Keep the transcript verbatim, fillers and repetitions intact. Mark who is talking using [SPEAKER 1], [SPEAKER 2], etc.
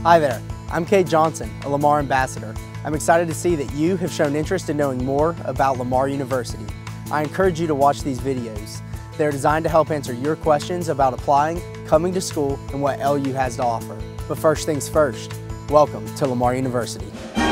[SPEAKER 1] Hi there, I'm Kate Johnson, a Lamar ambassador. I'm excited to see that you have shown interest in knowing more about Lamar University. I encourage you to watch these videos. They're designed to help answer your questions about applying, coming to school, and what L U has to offer. But first things first, welcome to Lamar University.